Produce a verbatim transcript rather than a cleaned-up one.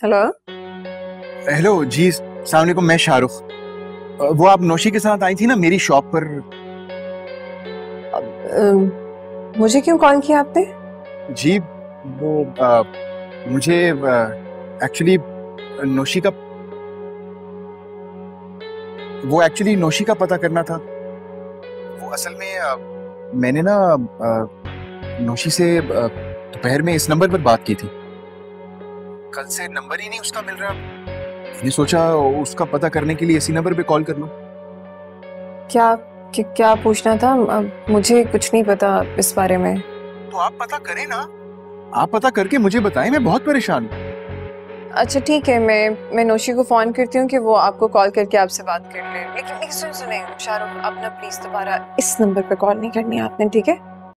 Hello. Hello जी, अस्सलाम वालेकुम। मैं शाहरुख। अ, वो आप नौशी के साथ आई थी ना मेरी शॉप पर। अम, मुझे क्यों कॉल किया आपने? जी वो अ, मुझे एक्चुअली नौशी का वो एक्चुअली नौशी का पता करना था। वो असल में अ, मैंने ना अ, नौशी से अ, दोपहर में इस नंबर पर बात की थी। कल से नंबर ही नहीं उसका मिल रहा। मैंने सोचा उसका पता करने के लिए इसी नंबर पे कॉल कर लूं। क्या क्या, क्या पूछना था? अ, मुझे कुछ नहीं पता इस बारे में। तो आप पता करें ना। आप पता करके मुझे बताएं, मैं बहुत परेशान हूँ। अच्छा ठीक है, मैं मैं नौशी को फोन करती हूँ कि वो आपको कॉल करके आपसे बात कर ले। लेकिन लेकिन सुन सुने शाहरुख, आप ना प्लीज दोबारा इस नंबर पे कॉल नहीं करनी है आपने, ठीक है?